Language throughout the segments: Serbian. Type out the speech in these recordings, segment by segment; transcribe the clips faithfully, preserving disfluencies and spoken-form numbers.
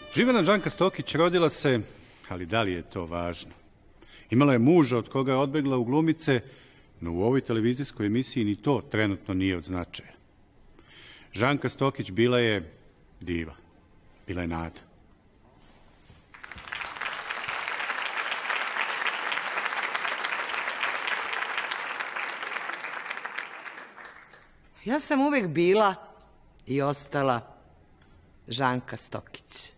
Živana Žanka Stokić rodila se, ali da li je to važno? Imala je muža od koga je odbegla u glumice, no u ovoj televizijskoj emisiji ni to trenutno nije od značaja. Žanka Stokić bila je diva, bila je nada. Ja sam uvek bila i ostala Žanka Stokić.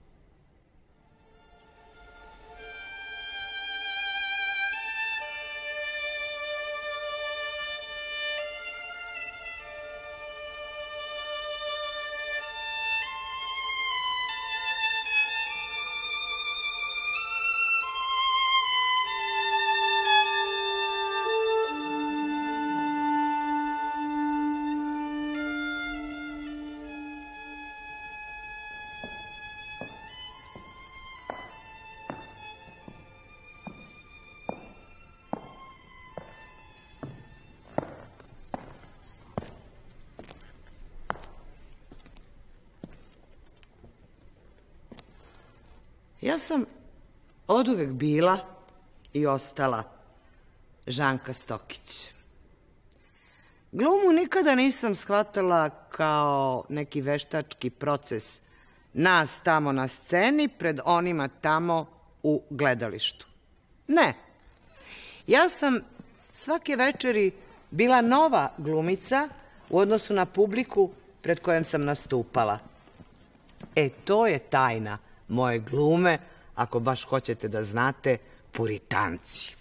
Ja sam oduvek bila i ostala Žanka Stokić. Glumu nikada nisam shvatala kao neki veštački proces nas tamo na sceni pred onima tamo u gledalištu. Ne. Ja sam svake večeri bila nova glumica u odnosu na publiku pred kojom sam nastupala. E, to je tajna moje glume, ako baš hoćete da znate, puritanci.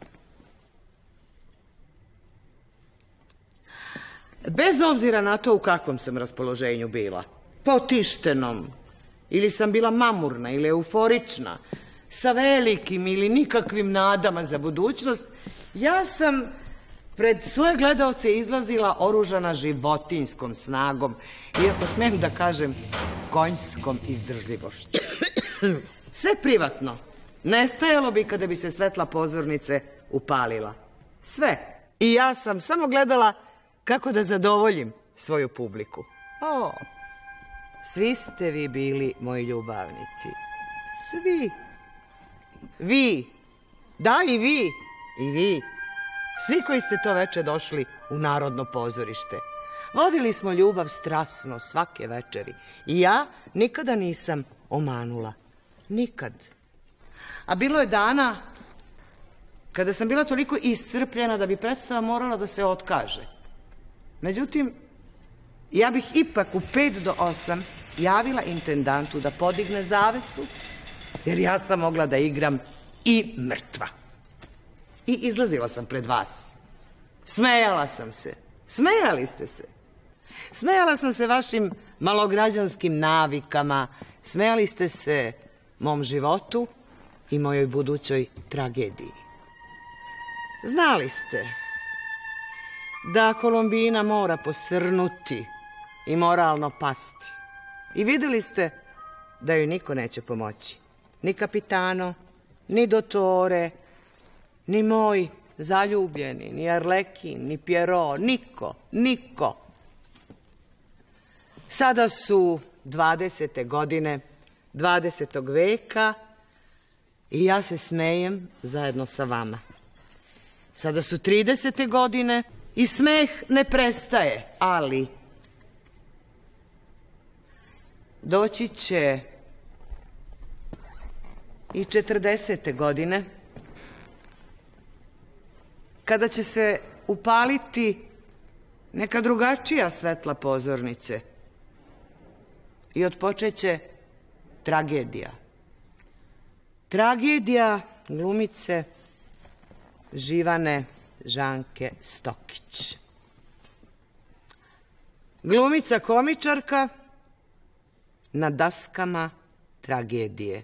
Bez obzira na to u kakvom sam raspoloženju bila, potištenom, ili sam bila mamurna ili euforična, sa velikim ili nikakvim nadama za budućnost, ja sam pred svoje gledaoce izlazila oružana životinjskom snagom, iako smem da kažem konjskom izdržljivošću. Sve privatno. Nestajalo bi kada bi se svetla pozornice upalila. Sve. I ja sam samo gledala kako da zadovoljim svoju publiku. O, svi ste vi bili moji ljubavnici. Svi. Vi. Da, i vi. I vi. Svi koji ste to veče došli u Narodno pozorište. Vodili smo ljubav strasno svake večeri. I ja nikada nisam omanula. Nikad. A bilo je dana kada sam bila toliko iscrpljena da bi predstava morala da se otkaže. Međutim, ja bih ipak u pet do osam javila intendantu da podigne zavesu, jer ja sam mogla da igram i mrtva. I izlazila sam pred vas. Smejala sam se. Smejali ste se. Smejala sam se vašim malograđanskim navikama. Smejali ste se mom životu i mojoj budućoj tragediji. Znali ste da Kolumbina mora posrnuti i moralno pasti. I videli ste da joj niko neće pomoći. Ni kapitano, ni dotore, ni moj zaljubljeni, ni Arlekin, ni Pierrot, niko, niko. Sada su dvadesete godine dvadesetog veka i ja se smejem zajedno sa vama. Sada su tridesete godine i smeh ne prestaje, ali doći će i četrdesete godine, kada će se upaliti neka drugačija svetla pozornice i otpočeće tragedija. Tragedija glumice Živane Žanke Stokić. Glumica komičarka na daskama tragedije.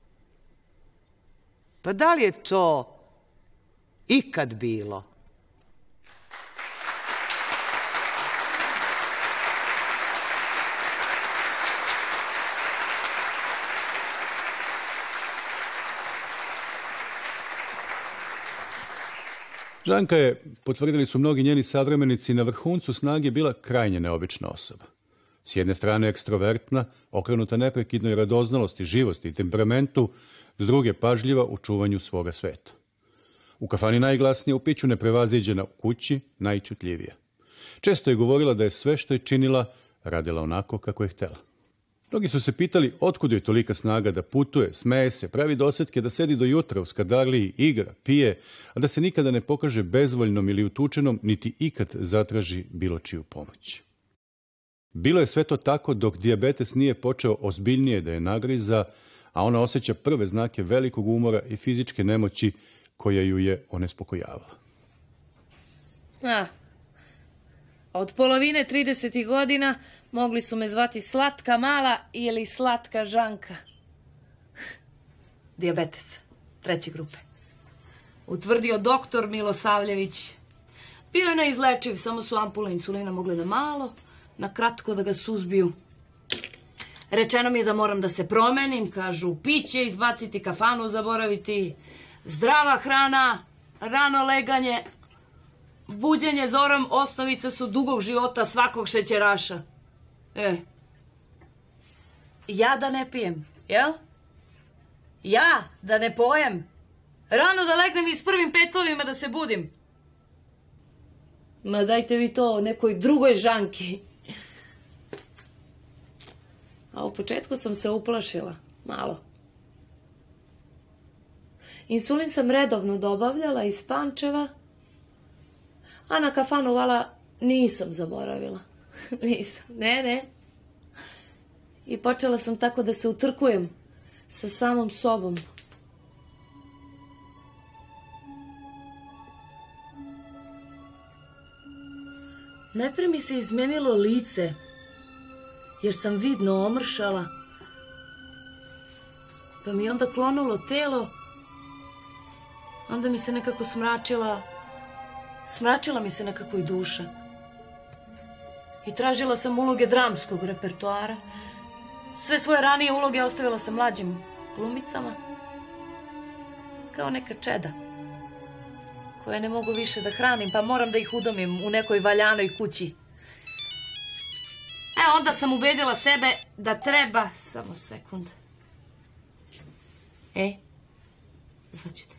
Pa da li je to ikad bilo? Žanka je, potvrdili su mnogi njeni savremenici, na vrhuncu snage bila krajnje neobična osoba. S jedne strane ekstrovertna, okrenuta neprekidnoj radoznalosti, živosti i temperamentu, s druge pažljiva u čuvanju svoga sveta. U kafani najglasnije, u piću neprevaziđena, u kući najčutljivija. Često je govorila da je sve što je činila radila onako kako je htela. Mnogi su se pitali otkud joj tolika snaga da putuje, smeje se, pravi dosetke, da sedi do jutra u skadarliji, igra, pije, a da se nikada ne pokaže bezvoljnom ili utučenom, niti ikad zatraži bilo čiju pomoć. Bilo je sve to tako dok dijabetes nije počeo ozbiljnije da je nagriza, a ona osjeća prve znake velikog umora i fizičke nemoći koja ju je onespokojavala. A, od polovine tridesetih godina mogli su me zvati Slatka mala ili Slatka Žanka. Dijabetes, treće grupe. Utvrdio doktor Milosavljević. Bio je neizlečiv, samo su ampule insulina mogle da malo, na kratko da ga suzbiju. Rečeno mi je da moram da se promenim, kažu piće, izbaciti kafanu, zaboraviti, zdrava hrana, rano leganje, buđenje zorom, osnovica su dugog života svakog šećeraša. E, ja da ne pijem, jel? Ja da ne pojem, rano da legnem i s prvim petlovima da se budim. Ma dajte vi to nekoj drugoj Žanki. A u početku sam se uplašila, malo. Insulin sam redovno dobavljala iz Pančeva, a na kafanu vala nisam zaboravila. Nisam, ne, ne. I počela sam tako da se utrkujem sa samom sobom. Najpre mi se izmenilo lice, jer sam vidno omršala. Pa mi onda klonulo telo, onda mi se nekako smračila, smračila mi se nekako i duša. I tražila sam uloge dramskog repertoara. Sve svoje ranije uloge ostavila sam mlađim glumicama. Kao neka čeda, koje ne mogu više da hranim, pa moram da ih udomim u nekoj valjanoj kući. E, onda sam ubedila sebe da treba... Samo sekund. E, zvaću te.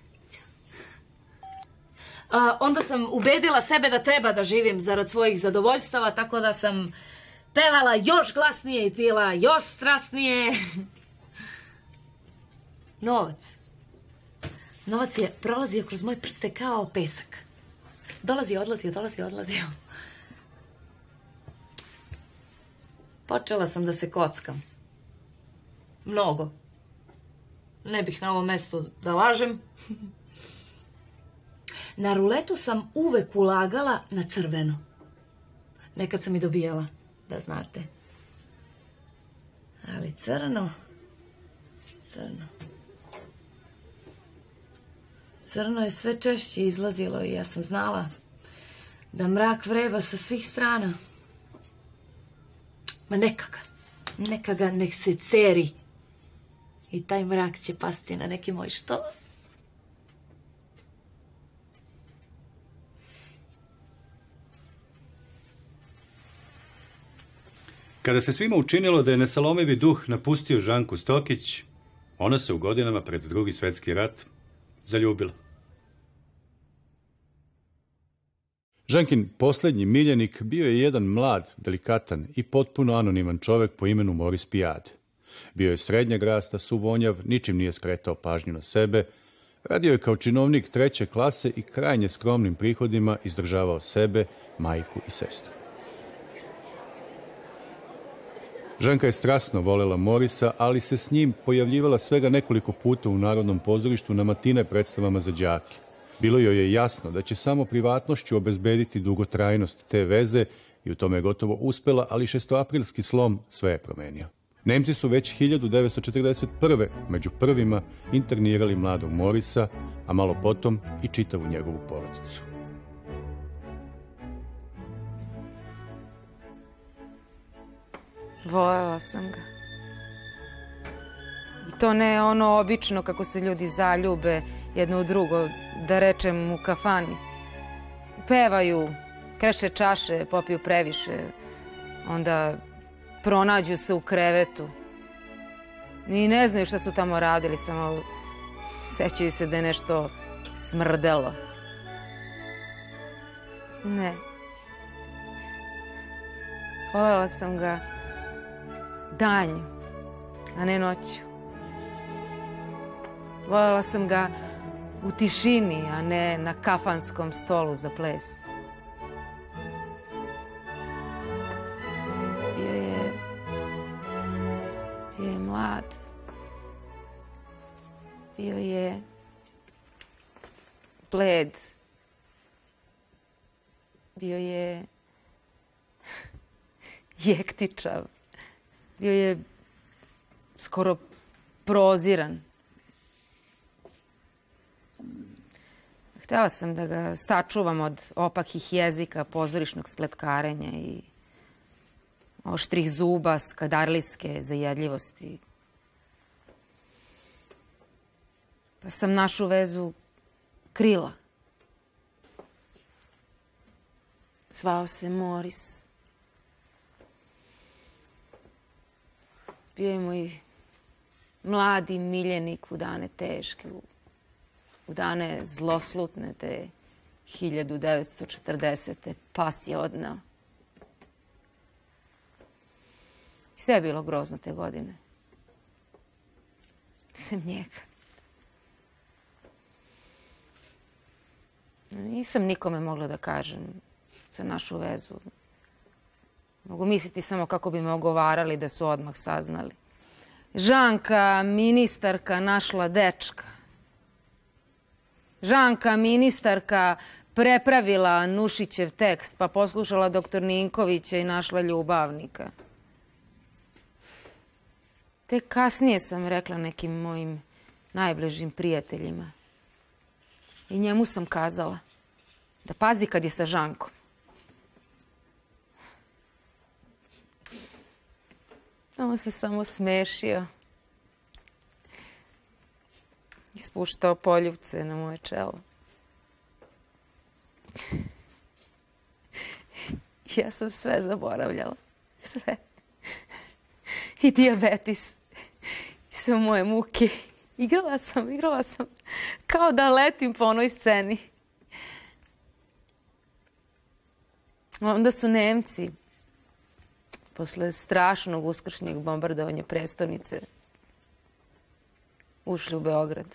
A, onda sam ubedila sebe da treba da živim zarad svojih zadovoljstava, tako da sam pevala još glasnije i pila još strasnije. Novac. Novac je prolazio kroz moje prste kao pesak. Dolazio, odlazio, dolazio, odlazio. Počela sam da se kockam. Mnogo. Ne bih na ovom mestu da lažem. Na ruletu sam uvek ulagala na crveno. Nekad sam i dobijala, da znate. Ali crno, crno. Crno je sve češće izlazilo i ja sam znala da mrak vreba sa svih strana. Ma neka ga, neka ga nek se ceri. I taj mrak će pasti na neki moj štos. Kada se svima učinilo da je nesalomivi duh napustio Žanku Stokić, ona se u godinama pred Drugi svjetski rat zaljubila. Žankin posljednji miljenik bio je jedan mlad, delikatan i potpuno anoniman čovjek po imenu Moris Pijade. Bio je srednjeg rasta, suvonjav, ničim nije skretao pažnju na sebe, radio je kao činovnik treće klase i krajnje skromnim prihodima izdržavao sebe, majku i sestru. Žanka je strasno volela Morisa, ali se s njim pojavljivala svega nekoliko puta u Narodnom pozorištu na matine predstavama za đake. Bilo joj je jasno da će samo privatnošću obezbediti dugotrajnost te veze i u tome je gotovo uspela, ali šestoaprilski slom sve je promenio. Nemci su već hiljadu devetsto četrdeset prve među prvima internirali mladog Morisa, a malo potom i čitavu njegovu porodicu. Volela sam ga. I to ne ono obično kako se ljudi zaljube jedno u drugo, da rečem u kafani. Pevaju, kreše čaše, popiju previše, onda pronađu se u krevetu. Ni ne znaju šta su tamo radili, samo sećaju se da je nešto smrdelo. Ne. Voljela sam ga danju, a ne noću. Voljela sam ga u tišini, a ne na kafanskom stolu za ples. Bio je... Bio je mlad. Bio je bled. Bio je jektičav. Bio je skoro proziran. Htjela sam da ga sačuvam od opakih jezika, pozorišnog spletkarenja i oštrih zuba, skadarlijske zajedljivosti. Pa sam našu vezu krila. Zvao se Moris. Bio je moj mladi miljenik u dane teške, u, u dane zloslutne te hiljadu devetsto četrdesete pas je odneo. I sve je bilo grozno te godine. Sem njega. Nisam nikome mogla da kažem za našu vezu. Mogu misliti samo kako bi me ogovarali da su odmah saznali. Žanka, ministarka, našla dečka. Žanka, ministarka, prepravila Nušićev tekst, pa poslušala doktor Ninkovića i našla ljubavnika. Tek kasnije sam rekla nekim mojim najbližim prijateljima. I njemu sam kazala da pazi kad je sa Žankom. On se samo smešio. I spuštao poljupce na moje čelo. Ja sam sve zaboravljala. Sve. I dijabetis. I sve moje muke. Igrala sam, igrala sam. Kao da letim po onoj sceni. Onda su Nemci, posle strašnog uskršnjeg bombardovanja prestonice, ušli u Beograd.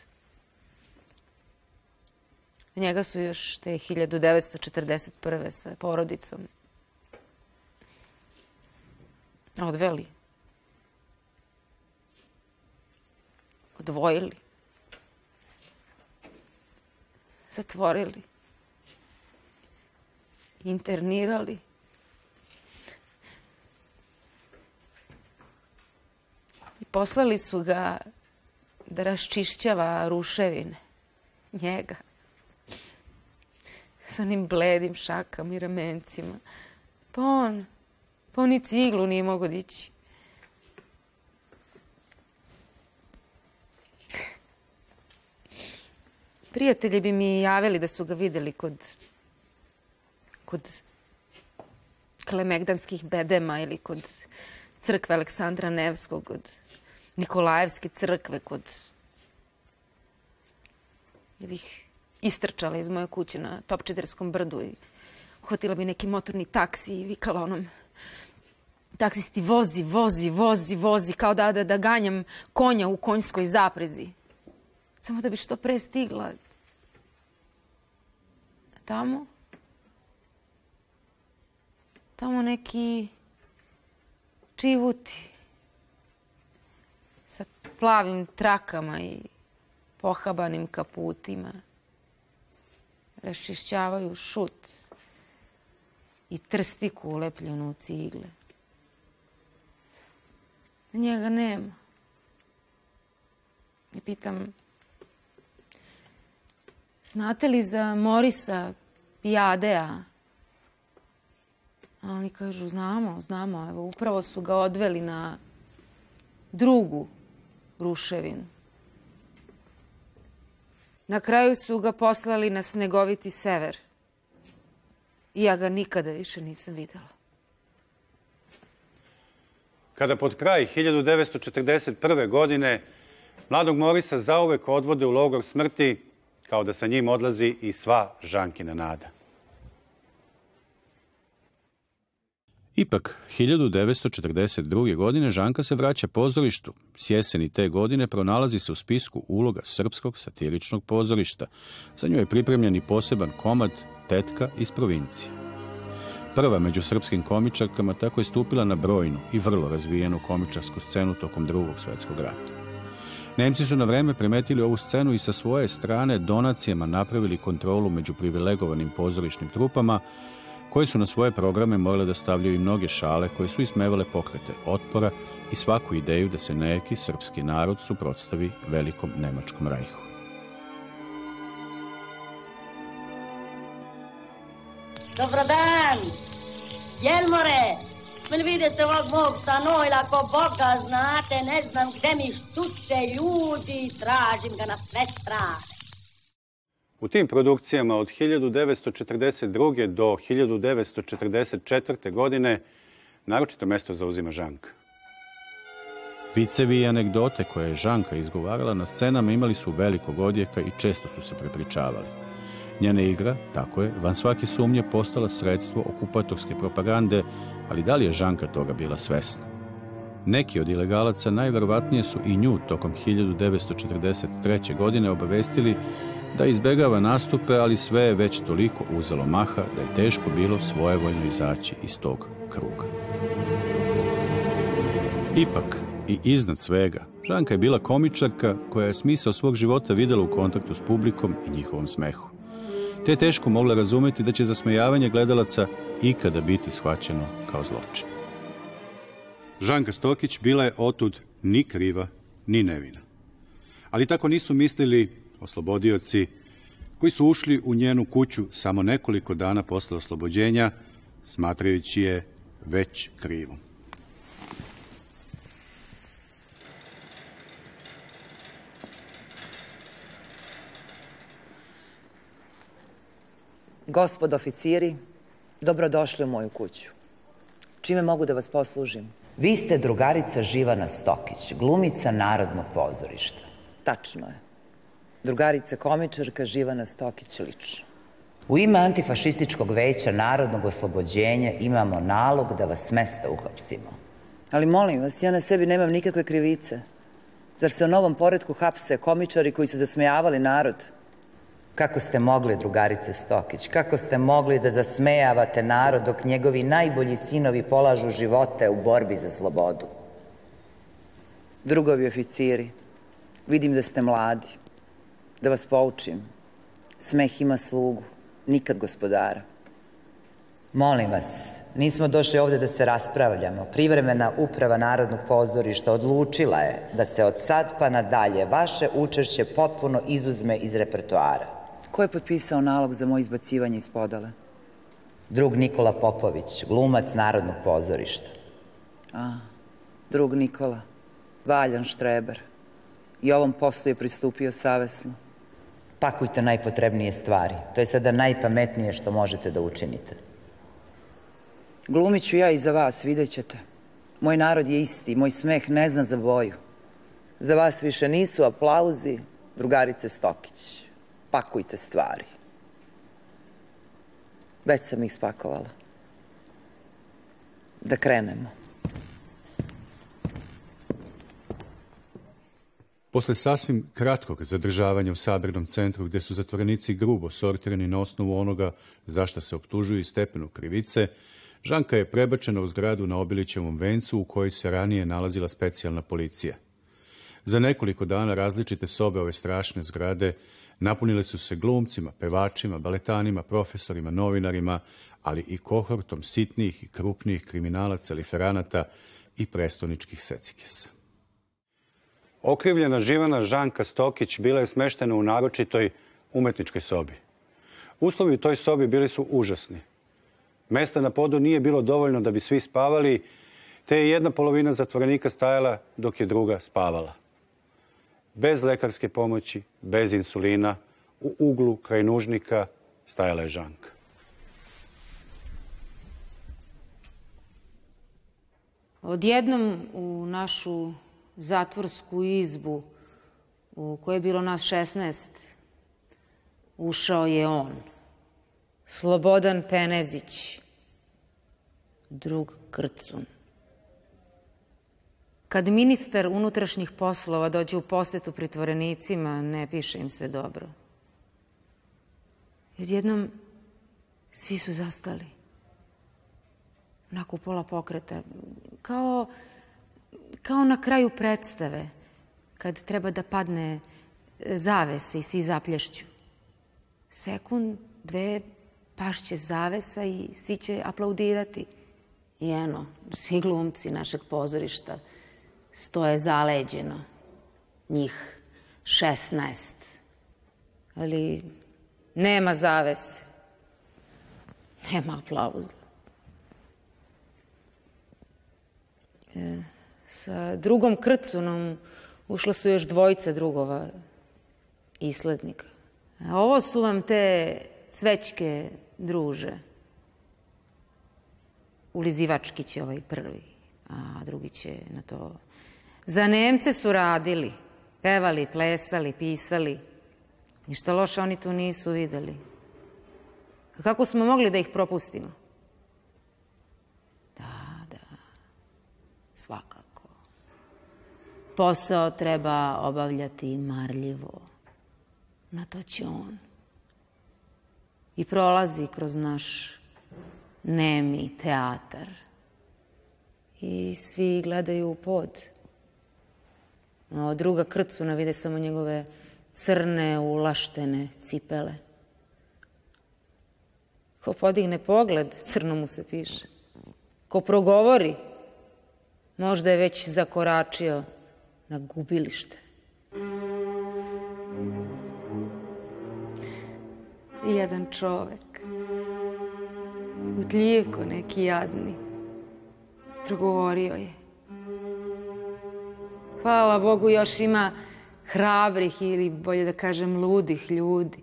Njega su još te hiljadu devetsto četrdeset prve sa porodicom odveli. Odvojili. Zatvorili. Internirali. I poslali su ga da raščišćava ruševine. Njega. S onim bledim šakama i ramencima. Pa on, pa on ni ciglu nije mogao dići. Prijatelji bi mi javili da su ga videli kod, kod Kalemegdanskih bedema ili kod crkve Aleksandra Nevskog, kod Nikolajevske crkve, kod... Ja bih istrčala iz moje kuće na Topčiderskom brdu i uhvatila bi neki motorni taksi i vikala onom taksisti vozi, vozi, vozi, vozi, kao da, da, da ganjam konja u konjskoj zaprezi. Samo da bi što pre stigla. A tamo? Tamo neki čivuti sa plavim trakama i pohabanim kaputima raščišćavaju šut i trstiku ulepljenu u cigle. Njega nema. I pitam, znate li za Morisa Pijadea? A oni kažu, znamo, znamo. Evo, upravo su ga odveli na drugu ruševinu. Na kraju su ga poslali na snegoviti sever. I ja ga nikada više nisam videla. kada pod kraj hiljadu devetsto četrdeset prve. godine mladog Morisa zauvek odvode u logor smrti, kao da sa njim odlazi i sva Žankina nada. Ipak, hiljadu devetsto četrdeset druge. godine Žanka se vraća pozorištu. S jeseni te godine pronalazi se u spisku uloga srpskog satiričnog pozorišta. Za nju je pripremljen i poseban komad Tetka iz provincije. Prva među srpskim komičarkama tako je stupila na brojnu i vrlo razvijenu komičarsku scenu tokom Drugog svjetskog rata. Nemci su na vreme primetili ovu scenu i sa svoje strane donacijama napravili kontrolu među privilegovanim pozorišnim trupama, koje su na svoje programe morale da stavljaju i mnoge šale koje su ismevale pokrete otpora i svaku ideju da se neki srpski narod suprotstavi velikom nemačkom rajhu. Dobar dan, Jelmore, meni vidite ovog mog stanojla ko Boga znate, ne znam gde mi štuče ljudi, tražim ga na sve strane. U tim produkcijama od hiljadu devetsto četrdeset druge. do hiljadu devetsto četrdeset četvrte. godine naročito mesto zauzima Žanka. Vicevi i anegdote koje je Žanka izgovarala na scenama imali su velikog odjeka i često su se prepričavali. Njena igra, tako je, van svake sumnje postala sredstvo okupatorske propagande, ali da li je Žanka toga bila svesna? Neki od ilegalaca najverovatnije su i nju tokom hiljadu devetsto četrdeset treće. godine obavestili da izbegava nastupe, ali sve je već toliko uzelo maha da je teško bilo svojevoljno izaći iz tog kruga. Ipak, i iznad svega, Žanka je bila komičarka koja je smisao svog života videla u kontaktu s publikom i njihovom smehu. Te je teško mogla razumeti da će zasmejavanje gledalaca ikada biti shvaćeno kao zločin. Žanka Stokić bila je otud ni kriva, ni nevina. Ali tako nisu mislili oslobodioci koji su ušli u njenu kuću samo nekoliko dana posle oslobođenja, smatrajući je već krivom. Gospod oficiri, dobrodošli u moju kuću. Čime mogu da vas poslužim? Vi ste drugarica Živana Stokić, glumica Narodnog pozorišta. Tačno je. Drugarica komičarka Živana Stokić lično. U ime Antifašističkog veća Narodnog oslobođenja imamo nalog da vas s mesta uhapsimo. Ali molim vas, ja na sebi nemam nikakve krivice. Zar se o novom poretku hapse komičari koji su zasmejavali narod? Kako ste mogli, drugarice Stokić, kako ste mogli da zasmejavate narod dok njegovi najbolji sinovi polažu živote u borbi za slobodu? Drugovi oficiri, vidim da ste mladi. Da vas poučim. Smeh ima slugu, nikad gospodara. Molim vas, nismo došli ovde da se raspravljamo. Privremena uprava Narodnog pozorišta odlučila je da se od sad pa nadalje vaše učešće potpuno izuzme iz repertoara. Ko je potpisao nalog za moje izbacivanje iz podale? Drug Nikola Popović, glumac Narodnog pozorišta. A, drug Nikola, valjan štreber. I ovom poslu je pristupio savesno. Pakujte najpotrebnije stvari. To je sada najpametnije što možete da učinite. Glumit ću ja i za vas, vidjet ćete. Moj narod je isti, moj smeh ne zna za boju. Za vas više nisu aplauzi, drugarice Stokić. Pakujte stvari. Već sam ih spakovala. Da krenemo. Posle sasvim kratkog zadržavanja u sabirnom centru, gde su zatvorenici grubo sortirani na osnovu onoga za šta se optužuju i stepenu krivice, Žanka je prebačena u zgradu na Obilićevom vencu u kojoj se ranije nalazila specijalna policija. Za nekoliko dana različite sobe ove strašne zgrade napunile su se glumcima, pevačima, baletanima, profesorima, novinarima, ali i kohortom sitnijih i krupnijih kriminalaca, liferanata i prestoničkih secikesa. Okrivljena Živana Žanka Stokić bila je smeštena u naročitoj umetničkoj sobi. Uslovi u toj sobi bili su užasni. Mesta na podu nije bilo dovoljno da bi svi spavali, te je jedna polovina zatvorenika stajala dok je druga spavala. Bez lekarske pomoći, bez insulina, u uglu kraj nužnika stajala je Žanka. Odjednom u našu zatvorsku izbu, u kojoj je bilo nas šesnaest, ušao je on, Slobodan Penezić, drug Krcun. Kad ministar unutrašnjih poslova dođe u posetu pritvorenicima, ne piše im se dobro. Odjednom svi su zastali. Onako u pola pokreta. Kao, kao na kraju predstave, kad treba da padne zavese i svi zaplješću. Sekund, dve, pašće zavesa i svi će aplaudirati. I eno, svi glumci našeg pozorišta stoje zaleđeno. Njih šesnaest. Ali nema zavese. Nema aplauza. E, sa drugom Krcunom ušla su još dvojica drugova islednika. A ovo su vam te cvećke, druže. Ulizivački će ovaj prvi, a drugi će na to. Za Nemce su radili, pevali, plesali, pisali. Ništa loše oni tu nisu videli. A kako smo mogli da ih propustimo? Da, da, svakako. Posao treba obavljati marljivo. Na to će on. I prolazi kroz naš nemi teatar. I svi gledaju u pod. No, druga Krcuna vide samo njegove crne, ulaštene cipele. Ko podigne pogled, crno mu se piše. Ko progovori, možda je već zakoračio na gubilište. I jedan čovek, utljivko neki jadni, progovorio je. Hvala Bogu, još ima hrabrih ili, bolje da kažem, ludih ljudi.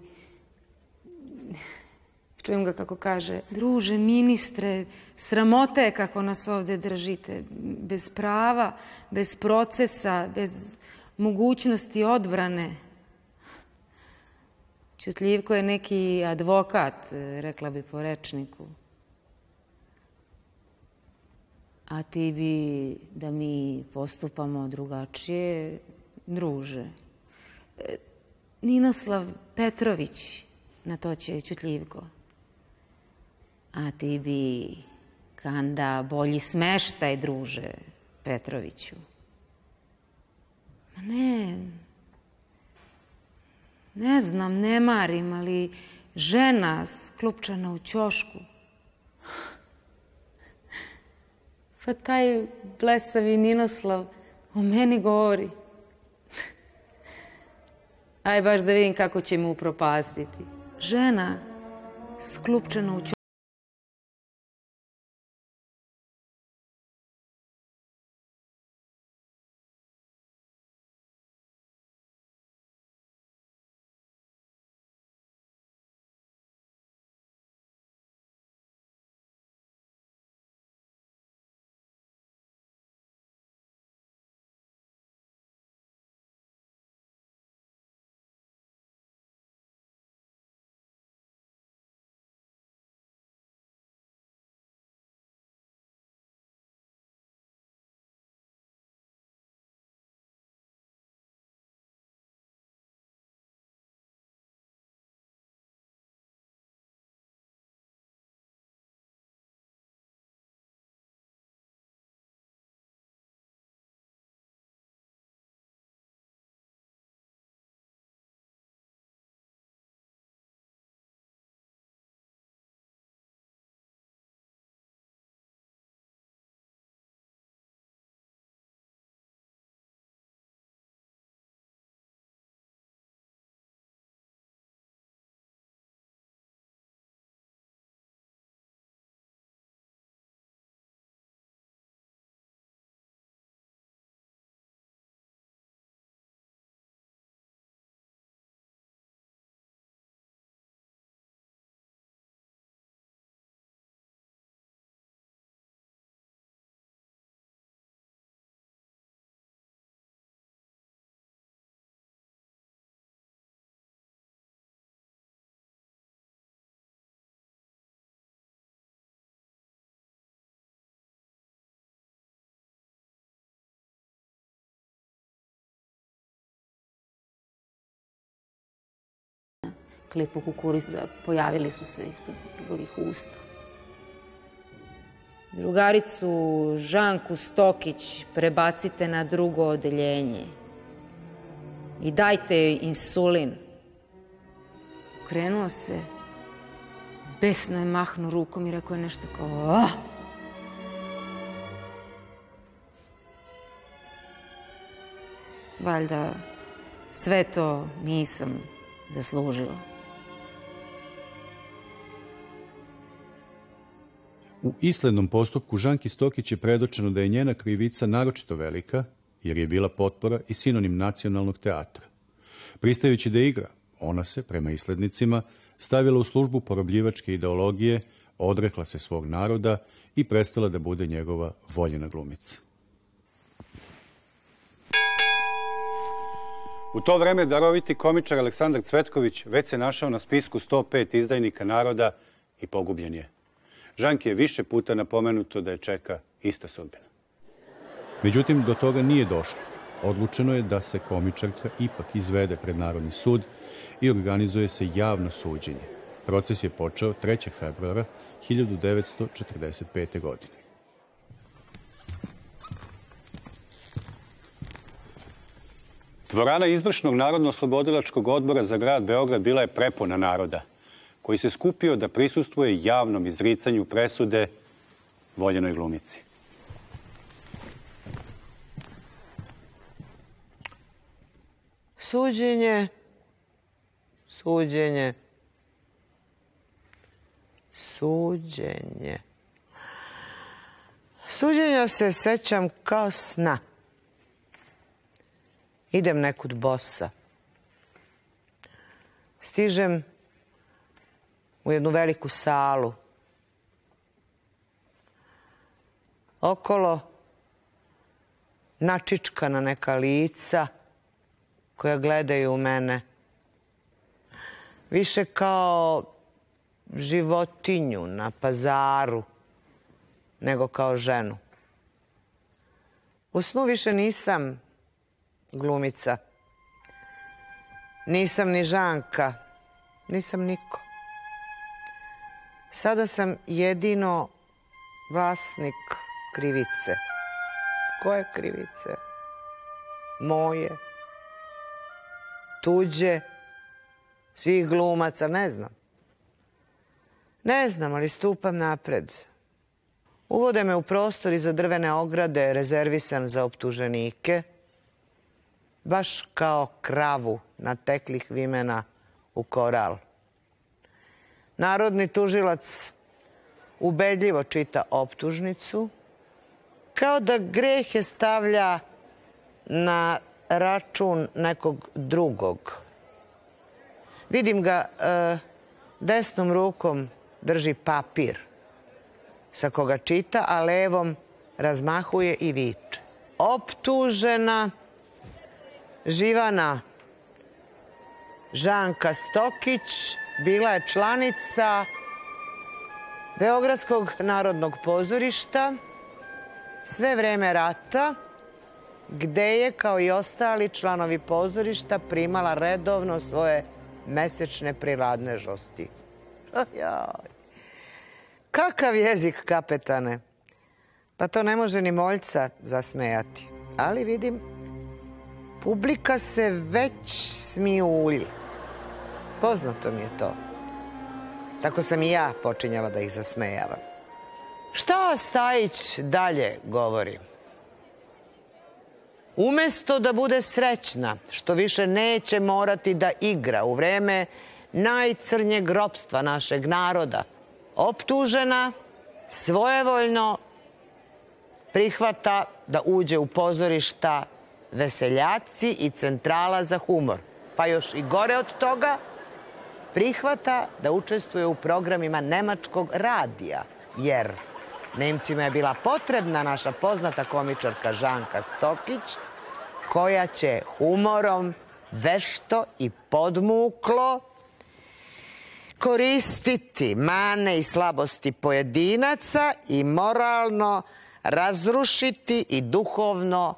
Čujem ga kako kaže, druže, ministre, sramota je kako nas ovde držite. Bez prava, bez procesa, bez mogućnosti odbrane. Ćutljivko je neki advokat, rekla bi po rečniku. A ti bi da mi postupamo drugačije, druže. Ninoslav Petrović, na to će Ćutljivko. A ti bi kanda bolji smeštaj, druže, Petroviću. Ma ne, ne znam, ne marim, ali žena sklupčana u ćošku. Pa taj blesavi Ninoslav o meni govori. Aj baš da vidim kako će mu upropastiti. Žena sklupčana u ćošku. klipu Kukuriza pojavili su se ispod njegovih usta. Drugaricu Žanku Stokić prebacite na drugo odeljenje i dajte joj insulin. Okrenuo se, besno je mahnuo rukom i rekao je nešto kao ah! Valjda sve to nisam zaslužila. U islednom postupku Žanki Stokić je predočeno da je njena krivica naročito velika, jer je bila potpora i sinonim nacionalnog teatra. Pristajući da igra, ona se, prema islednicima, stavila u službu porobljivačke ideologije, odrekla se svog naroda i prestala da bude njegova voljena glumica. U to vreme daroviti komičar Aleksandar Cvetković već se našao na spisku sto pet izdajnika naroda i pogubljen je. Žanki je više puta napomenuto da je čeka ista sudbina. Međutim, do toga nije došlo. Odlučeno je da se komičarka ipak izvede pred Narodni sud i organizuje se javno suđenje. Proces je počeo trećeg februara hiljadu devetsto četrdeset pete. godine. Dvorana izvršnog Narodno-oslobodilačkog odbora za grad Beograd bila je prepuna naroda, koji se skupio da prisustvuje javnom izricanju presude voljenoj glumici. Suđenje, suđenje, suđenje. Suđenja se sećam kao sna. Idem nekud bosa. Stižem u jednu veliku salu. Okolo načičkana neka lica koja gledaju u mene. Više kao životinju na pazaru nego kao ženu. U snu više nisam glumica. Nisam ni Žanka, nisam niko. Sada sam jedino vlasnik krivice. Koje krivice? Moje. Tuđe. Svih glumaca, ne znam. Ne znam, ali stupam napred. Uvode me u prostor iza drvene ograde, rezervisan za optuženike, baš kao kravu nateklih vimena u koral. Narodni tužilac ubedljivo čita optužnicu, kao da grehe stavlja na račun nekog drugog. Vidim ga e, desnom rukom drži papir sa koga čita, a levom razmahuje i viče. Optužena Živana Žanka Stokić bila je članica Beogradskog narodnog pozorišta sve vreme rata, gde je, kao i ostali članovi pozorišta, primala redovno svoje mesečne priladnežnosti. Kakav jezik, kapetane! Pa to ne može ni moljca zasmejati. Ali vidim, publika se već smijulji. Poznato mi je to. Tako sam i ja počinjala da ih zasmejavam. Šta Stajić dalje govori? Umesto da bude srećna, što više neće morati da igra u vreme najcrnjeg ropstva našeg naroda, optužena svojevoljno prihvata da uđe u pozorišta Veseljaci i Centrala za humor. Pa još i gore od toga, prihvata da učestvuje u programima nemačkog radija, jer Nemcima je bila potrebna naša poznata komičarka Žanka Stokić, koja će humorom vešto i podmuklo koristiti mane i slabosti pojedinaca i moralno razrušiti i duhovno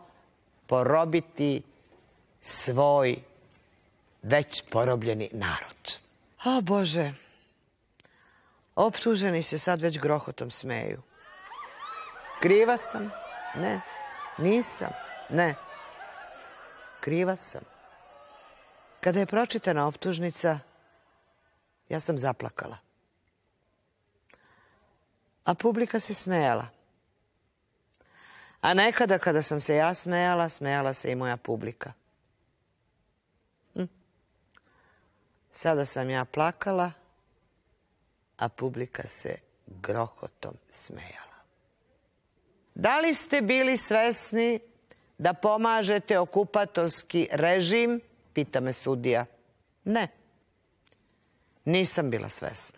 porobiti svoj već porobljeni narod. O, Bože. Optuženi se sad već grohotom smeju. Kriva sam? Ne. Nisam? Ne. Kriva sam. Kada je pročitana optužnica, ja sam zaplakala. A publika se smejala. A nekada kada sam se ja smejala, smejala se i moja publika. Hm. Sada sam ja plakala, a publika se grohotom smejala. Da li ste bili svesni da pomažete okupatorski režim? Pita me sudija. Ne. Nisam bila svesna.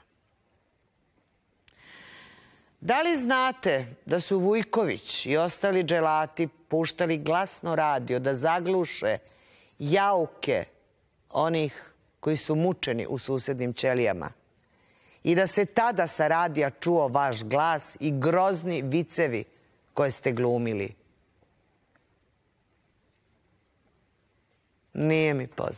Da li znate da su Vujković i ostali dželati puštali glasno radio da zagluše jauke onih koji su mučeni u susednim ćelijama i da se tada sa radija čuo vaš glas i grozni vicevi koje ste glumili? Nije mi poznato.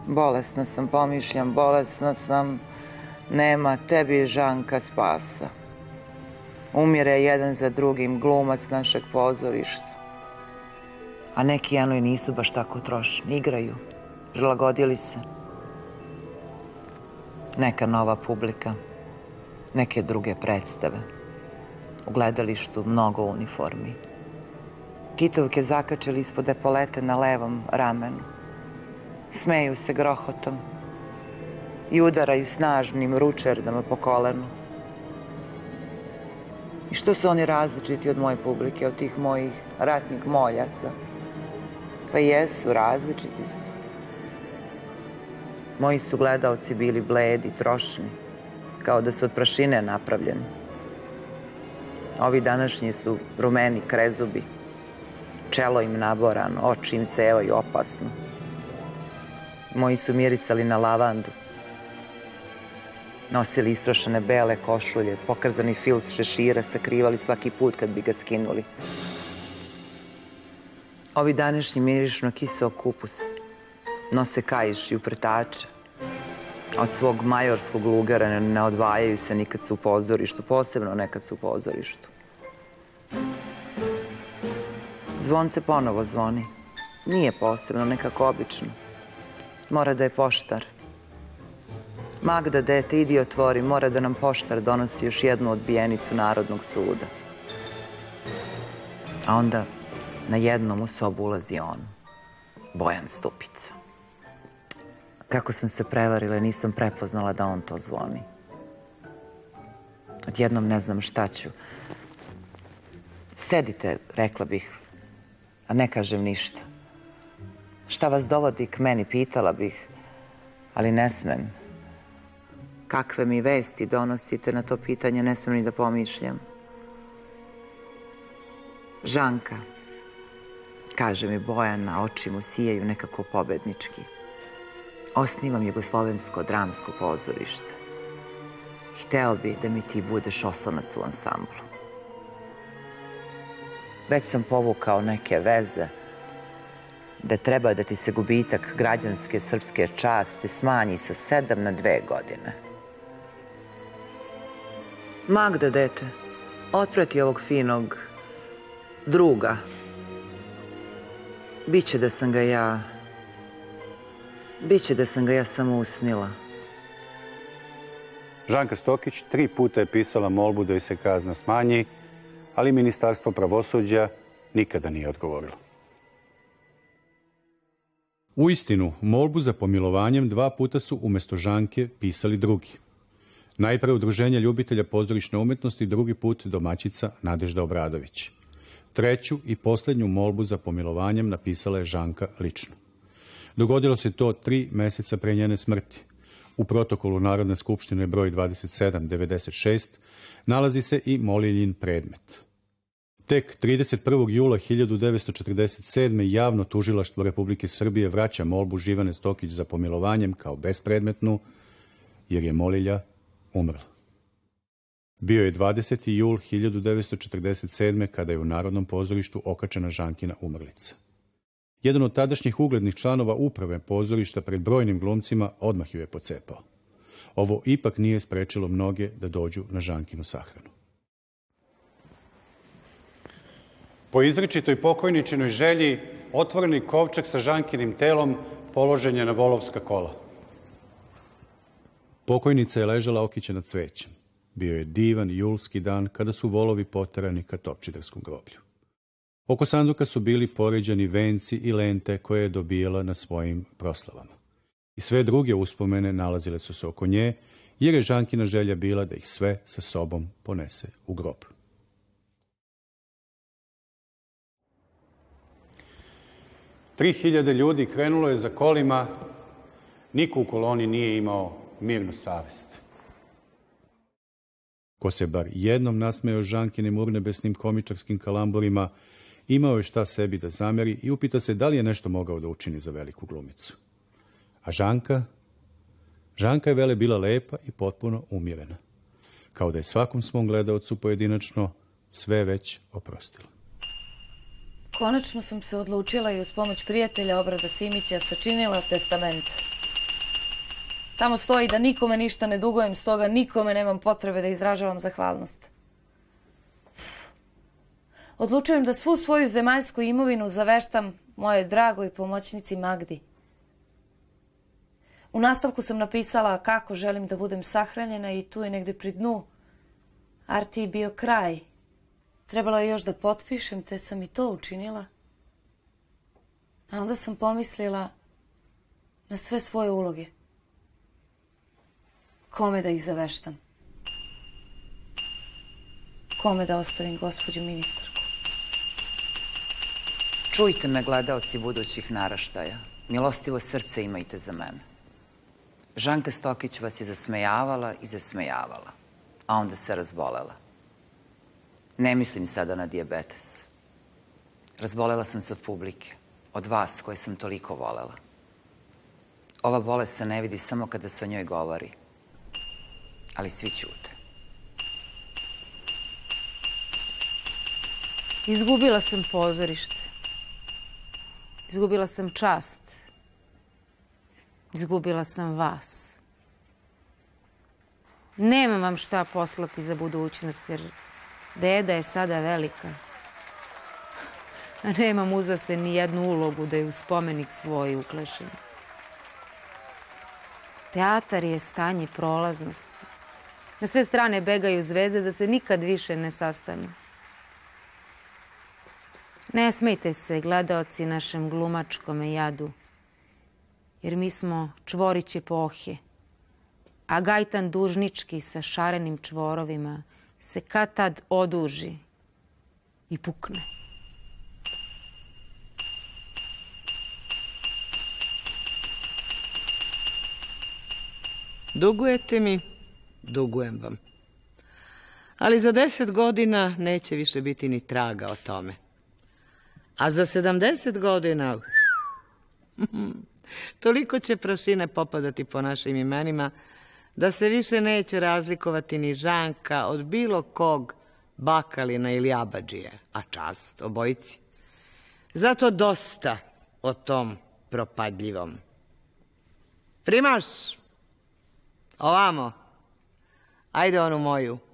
Bolesna sam, pomišljam, bolesna sam. Nema tebi, Žanka, spasa. Umire jedan za drugim glumac našeg pozorišta. A neki Jano i nisu baš tako trošni. Igraju, prilagodili se. Neka nova publika, neke druge predstave. U gledalištu mnogo uniformi. Kitovke zakačili ispod epolete na levom ramenu. Smeju se grohotom i udaraju snažnim ručerdama po kolenu. I što su oni različiti od moje publike, od tih mojih ratnih moljaca? Pa jesu, različiti su. Moji su gledaoci bili bledi, trošni, kao da su od prašine napravljeni. Ovi današnji su rumeni, krezubi, čelo im naborano, oči im sevaju opasno. Moji su mirisali na lavandu. Nosili istrošene bele košulje, pokrzani filc šešira, sakrivali svaki put kad bi ga skinuli. Ovi današnji mirišu na kiseo kupus, nose kaiš i upretače. Od svog majorskog lugara ne odvajaju se nikad su u pozorištu, posebno nekad su u pozorištu. Zvonce ponovo zvoni. Nije posebno, nekako obično. Mora da je poštar. Magda, dete, idi otvori, mora da nam poštar donosi još jednu odbijenicu Narodnog suda. A onda na jednom u sobu ulazi on, Bojan Stupica. Kako sam se prevarila, nisam prepoznala da on to zvoni. Odjednom ne znam šta ću. Sedite, rekla bih, a ne kažem ništa. Šta vas dovodi k meni, pitala bih, ali ne smem. Kakve mi vesti donosite, na to pitanje ne smem ni da pomišljam. Žanka, kaže mi Bojana, oči mu sijaju nekako pobednički. Osnivam Jugoslovensko dramsko pozorište. Hteo bi da mi ti budeš oslonac u ansamblu. Već sam povukao neke veze da treba da ti se gubitak građanske srpske časti smanji sa sedam na dve godine. Magda, dete, otprati ovog finog druga. Biće da sam ga ja... Biće da sam ga ja samo usnila. Žanka Stokić tri puta je pisala molbu da joj se kazna smanji, ali Ministarstvo pravosuđa nikada nije odgovorilo. U istinu, molbu za pomilovanjem dva puta su umjesto Žanke pisali drugi. Najpre Udruženje ljubitelja pozorišne umetnosti, drugi put domaćica Nadežda Obradović. Treću i posljednju molbu za pomilovanjem napisala je Žanka lično. Dogodilo se to tri meseca pre njene smrti. U protokolu Narodne skupštine broj dvadeset sedam devedeset šest nalazi se i moliljin predmet. Tek trideset prvog jula hiljadu devetsto četrdeset sedme javno tužilaštvo Republike Srbije vraća molbu Živane Stokić za pomilovanjem kao bespredmetnu, jer je molilja umrla. Bio je dvadeseti jul hiljadu devetsto četrdeset sedme kada je u Narodnom pozorištu okačena Žankina umrlica. Jedan od tadašnjih uglednih članova uprave pozorišta pred brojnim glumcima odmah ju je pocepao. Ovo ipak nije sprečilo mnoge da dođu na Žankinu sahranu. Po izričitoj pokojničinoj želji, otvoreni kovčeg sa Žankinim telom položen je na volovska kola. Pokojnica je ležala okićena cvećem. Bio je divan julski dan kada su volovi poterani ka Topčiderskom groblju. Oko sanduka su bili poređani venci i lente koje je dobijala na svojim proslavama. I sve druge uspomene nalazile su se oko nje, jer je Žankina želja bila da ih sve sa sobom ponese u grob. Tri hiljade ljudi krenulo je za kolima, niko u koloni nije imao mirnu savest. Ko se bar jednom nasmejao Žankinim urnebesnim komičarskim kalamburima, imao je šta sebi da zameri i upita se da li je nešto mogao da učini za veliku glumicu. A Žanka? Žanka je vele bila lepa i potpuno umirena. Kao da je svakom svom gledaocu pojedinačno sve već oprostila. Konačno sam se odlučila i uz pomoć prijatelja Obrada Simića sačinila testament. Tamo stoji da nikome ništa ne dugujem, stoga nikome nemam potrebe da izražavam zahvalnost. Odlučujem da svu svoju zemaljsku imovinu zaveštam moje dragoj pomoćnici Magdi. U nastavku sam napisala kako želim da budem sahranjena i tu je negde pri dnu Artiji bio kraj. Trebalo je još da potpišem, te sam i to učinila. A onda sam pomislila na sve svoje uloge. Kome da ih zaveštam? Kome da ostavim gospođu ministarku? Čujte me, gledaoci budućih naraštaja. Milostivo srce imajte za mene. Žanka Stokić vas je zasmejavala i zasmejavala, a onda se razbolela. Ne mislim sada na dijabetes. Razbolela sam se od publike, od vas koje sam toliko volela. Ova bolest se ne vidi samo kada se o njoj govori, ali svi ćute. Izgubila sam pozorište. Izgubila sam čast. Izgubila sam vas. Nemam vam šta poslati za budućnost, jer beda je sada velika. A nemam uza se ni jednu ulogu da ju spomenik svoj uklešim. Teatar je stanje prolaznosti. Na sve strane begaju zvezde da se nikad više ne sastanu. Ne smejte se, gledaoci, našem glumačkome jadu, jer mi smo čvorić epohe, a gajtan dužnički sa šarenim čvorovima se kad tad oduži i pukne. Dugujete mi, dugujem vam. Ali za deset godina neće više biti ni traga o tome. A za sedamdeset godina toliko će prašine popadati po našim imenima da se više neće razlikovati ni Žanka od bilo kog Bakalina ili Abadžije, a čast obojici. Zato dosta o tom propadljivom. Primaš, ovamo, ajde onu moju.